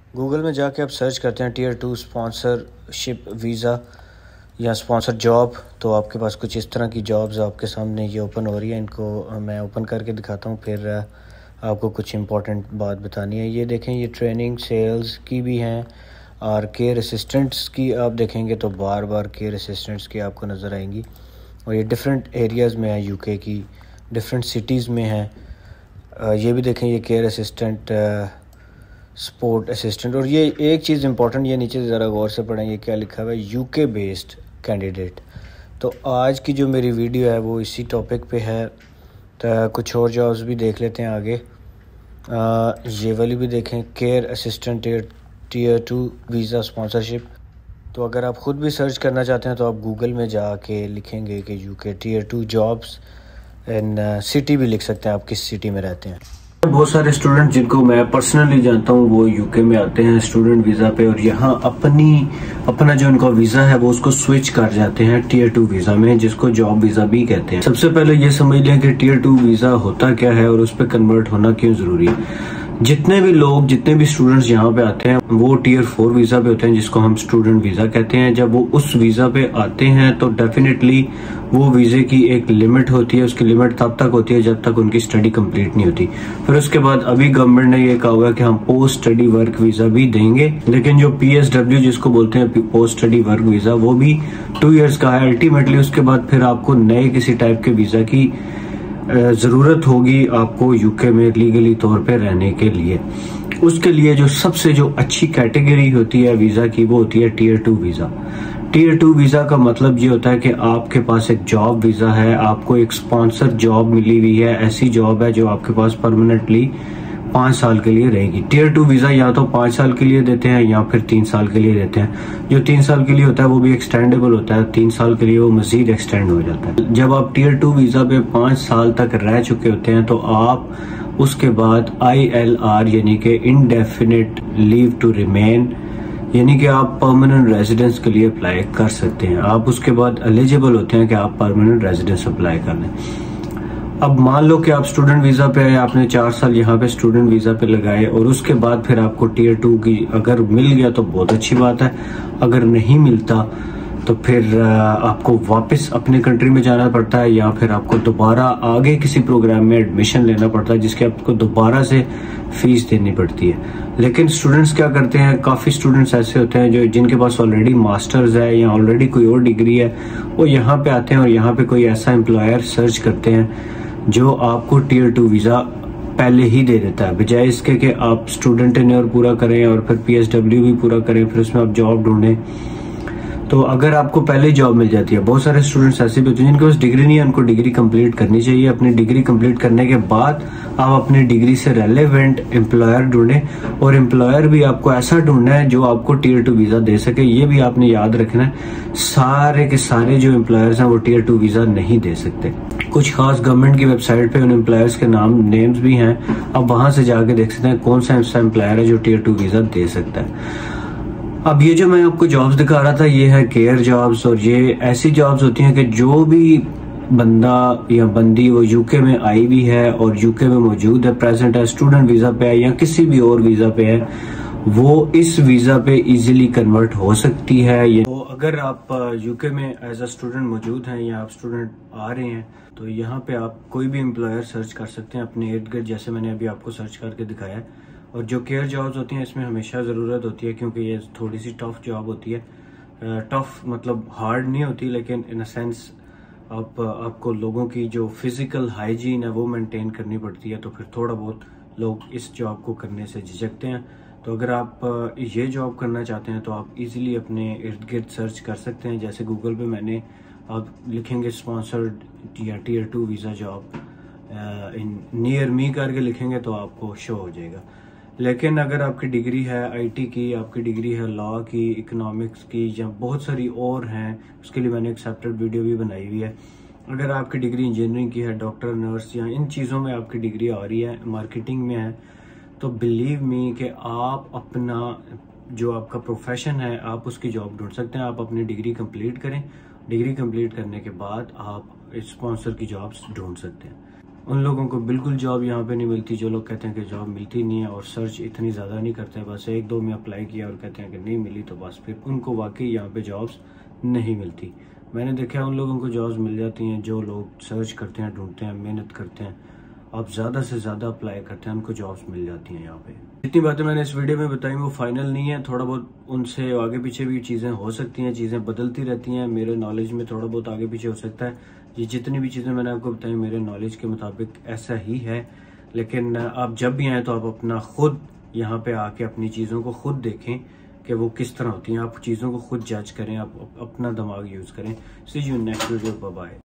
Google में जाके आप सर्च करते हैं टीयर 2 स्पॉन्सरशिप वीज़ा या स्पॉन्सर जॉब, तो आपके पास कुछ इस तरह की जॉब्स आपके सामने ये ओपन हो रही है। इनको मैं ओपन करके दिखाता हूँ, फिर आपको कुछ इंपॉर्टेंट बात बतानी है। ये देखें, ये ट्रेनिंग सेल्स की भी हैं और केयर असिस्टेंट्स की आप देखेंगे तो बार बार केयर असिस्टेंट्स की आपको नज़र आएंगी, और ये डिफरेंट एरियाज़ में है, यूके की डिफरेंट सिटीज़ में है। ये भी देखें, ये केयर असिस्टेंट, सपोर्ट असिस्टेंट। और ये एक चीज़ इंपॉर्टेंट, ये नीचे ज़रा गौर से पढ़ें, ये क्या लिखा हुआ है, यूके बेस्ड कैंडिडेट। तो आज की जो मेरी वीडियो है वो इसी टॉपिक पे है। तो कुछ और जॉब्स भी देख लेते हैं आगे। ये वाली भी देखें, care assistant tier 2 visa sponsorship. तो अगर आप ख़ुद भी सर्च करना चाहते हैं तो आप गूगल में जाके लिखेंगे कि UK tier 2 jobs in city भी लिख सकते हैं, आप किस सिटी में रहते हैं। बहुत सारे स्टूडेंट जिनको मैं पर्सनली जानता हूँ वो यूके में आते हैं स्टूडेंट वीज़ा पे, और यहाँ अपना जो उनका वीज़ा है वो उसको स्विच कर जाते हैं टीयर 2 वीज़ा में, जिसको जॉब वीज़ा भी कहते हैं। सबसे पहले ये समझ लें कि टीयर 2 वीज़ा होता क्या है और उस पर कन्वर्ट होना क्यों ज़रूरी है। जितने भी स्टूडेंट्स यहाँ पे आते हैं वो टीयर 4 वीज़ा पे होते हैं, जिसको हम स्टूडेंट वीज़ा कहते हैं। जब वो उस वीज़ा पे आते हैं तो डेफिनेटली वो वीज़े की एक लिमिट होती है, उसकी लिमिट तब तक होती है जब तक उनकी स्टडी कंप्लीट नहीं होती। फिर उसके बाद अभी गवर्नमेंट ने ये कहा हुआ कि हम पोस्ट स्टडी वर्क वीज़ा भी देंगे, लेकिन जो PSW जिसको बोलते हैं पोस्ट स्टडी वर्क वीज़ा, वो भी 2 इयर्स का है अल्टीमेटली। उसके बाद फिर आपको नए किसी टाइप के वीज़ा की ज़रूरत होगी आपको यूके में लीगली तौर पे रहने के लिए। उसके लिए जो सबसे अच्छी कैटेगरी होती है वीज़ा की, वो होती है टीयर 2 वीज़ा। टीयर 2 वीज़ा का मतलब ये होता है कि आपके पास एक जॉब वीज़ा है, आपको एक स्पॉन्सर जॉब मिली हुई है, ऐसी जॉब है जो आपके पास परमानेंटली 5 साल के लिए रहेगी। टीयर 2 वीज़ा या तो 5 साल के लिए देते हैं या फिर 3 साल के लिए देते हैं। जो 3 साल के लिए होता है वो भी एक्सटेंडेबल होता है, 3 साल के लिए वो मजीद एक्सटेंड हो जाता है। जब आप टीयर 2 वीज़ा पे 5 साल तक रह चुके होते हैं तो आप उसके बाद ILR यानी कि इंडेफिनिट लीव टू रिमेन, यानी कि आप परमानेंट रेजिडेंस के लिए अप्लाई कर सकते हैं। आप उसके बाद एलिजिबल होते हैं कि आप परमानेंट रेजिडेंस अप्लाई कर लें। अब मान लो कि आप स्टूडेंट वीज़ा पे आए, आपने 4 साल यहाँ पे स्टूडेंट वीज़ा पे लगाए, और उसके बाद फिर आपको टीयर 2 की अगर मिल गया तो बहुत अच्छी बात है, अगर नहीं मिलता तो फिर आपको वापस अपने कंट्री में जाना पड़ता है, या फिर आपको दोबारा आगे किसी प्रोग्राम में एडमिशन लेना पड़ता है जिसके आपको दोबारा से फीस देनी पड़ती है। लेकिन स्टूडेंट्स क्या करते हैं, काफ़ी स्टूडेंट्स ऐसे होते हैं जो जिनके पास ऑलरेडी मास्टर्स है या ऑलरेडी कोई और डिग्री है, वो यहाँ पे आते हैं और यहाँ पे कोई ऐसा एम्प्लॉयर सर्च करते हैं जो आपको टीयर 2 वीज़ा पहले ही दे देता है, बजाय इसके कि आप स्टूडेंट टेन्योर पूरा करें और फिर PSW भी पूरा करें, फिर उसमें आप जॉब ढूंढें। तो अगर आपको पहले ही जॉब मिल जाती है, बहुत सारे स्टूडेंट्स ऐसे भी होते हैं जिनके पास डिग्री नहीं है, उनको डिग्री कंप्लीट करनी चाहिए। अपनी डिग्री कंप्लीट करने के बाद आप अपनी डिग्री से रेलेवेंट एम्प्लॉयर ढूंढें, और एम्प्लॉयर भी आपको ऐसा ढूंढना है जो आपको टीयर 2 वीज़ा दे सके। ये भी आपने याद रखना है, सारे के सारे जो एम्प्लॉयर्स हैं वो टीयर 2 वीज़ा नहीं दे सकते। कुछ खास गवर्नमेंट की वेबसाइट पे उन एम्प्लॉयर्स के नेम्स भी हैं, आप वहां से जाके देख सकते हैं कौन सा ऐसा एम्प्लॉयर है जो टीयर 2 वीज़ा दे सकता है। अब ये जो मैं आपको जॉब्स दिखा रहा था ये है केयर जॉब्स, और ये ऐसी जॉब्स होती हैं कि जो भी बंदा या बंदी वो यूके में आई भी है और यूके में मौजूद है, प्रेजेंट है, स्टूडेंट वीज़ा पे है या किसी भी और वीज़ा पे है, वो इस वीज़ा पे इजीली कन्वर्ट हो सकती है। ये तो अगर आप यूके में एज अ स्टूडेंट मौजूद हैं या आप स्टूडेंट आ रहे हैं तो यहाँ पे आप कोई भी एम्प्लॉयर सर्च कर सकते हैं अपने इर्द गिर्द, जैसे मैंने अभी आपको सर्च करके दिखाया है। और जो केयर जॉब्स होती हैं इसमें हमेशा ज़रूरत होती है, क्योंकि ये थोड़ी सी टफ जॉब होती है। टफ मतलब हार्ड नहीं होती, लेकिन इन अ सेंस आपको लोगों की जो फिजिकल हाइजीन है वो मेंटेन करनी पड़ती है, तो फिर थोड़ा बहुत लोग इस जॉब को करने से झिझकते हैं। तो अगर आप ये जॉब करना चाहते हैं तो आप इजीली अपने इर्द गिर्द सर्च कर सकते हैं। जैसे गूगल पे मैंने आप लिखेंगे स्पॉन्सर्ड या tier 2 visa job in near me करके लिखेंगे तो आपको शो हो जाएगा। लेकिन अगर आपकी डिग्री है IT की, आपकी डिग्री है लॉ की, इकोनॉमिक्स की, या बहुत सारी और हैं, उसके लिए मैंने एक सेपरेट वीडियो भी बनाई हुई है। अगर आपकी डिग्री इंजीनियरिंग की है, डॉक्टर, नर्स या इन चीज़ों में आपकी डिग्री आ रही है, मार्केटिंग में है, तो बिलीव मी कि आप अपना जो आपका प्रोफेशन है आप उसकी जॉब ढूंढ सकते हैं। आप अपनी डिग्री कंप्लीट करें, डिग्री कंप्लीट करने के बाद आप स्पॉन्सर की जॉब्स ढूंढ सकते हैं। उन लोगों को बिल्कुल जॉब यहाँ पे नहीं मिलती जो लोग कहते हैं कि जॉब मिलती नहीं है और सर्च इतनी ज़्यादा नहीं करते हैं, बस एक दो में अप्लाई किया और कहते हैं कि नहीं मिली, तो बस फिर उनको वाकई यहाँ पे जॉब्स नहीं मिलती। मैंने देखा है उन लोगों को जॉब्स मिल जाती हैं जो लोग सर्च करते हैं, ढूंढते हैं, मेहनत करते हैं, आप ज़्यादा से ज़्यादा अप्लाई करते हैं, उनको जॉब्स मिल जाती हैं यहाँ पे। जितनी बातें मैंने इस वीडियो में बताई वो फाइनल नहीं है, थोड़ा बहुत उनसे आगे पीछे भी चीज़ें हो सकती हैं, चीज़ें बदलती रहती हैं, मेरे नॉलेज में थोड़ा बहुत आगे पीछे हो सकता है। ये जितनी भी चीज़ें मैंने आपको बताई मेरे नॉलेज के मुताबिक ऐसा ही है, लेकिन आप जब भी आएँ तो आप अपना खुद यहाँ पे आके अपनी चीज़ों को खुद देखें कि वो किस तरह होती हैं, आप चीज़ों को खुद जज करें, आप अपना दिमाग यूज़ करें। See you next video, bye bye.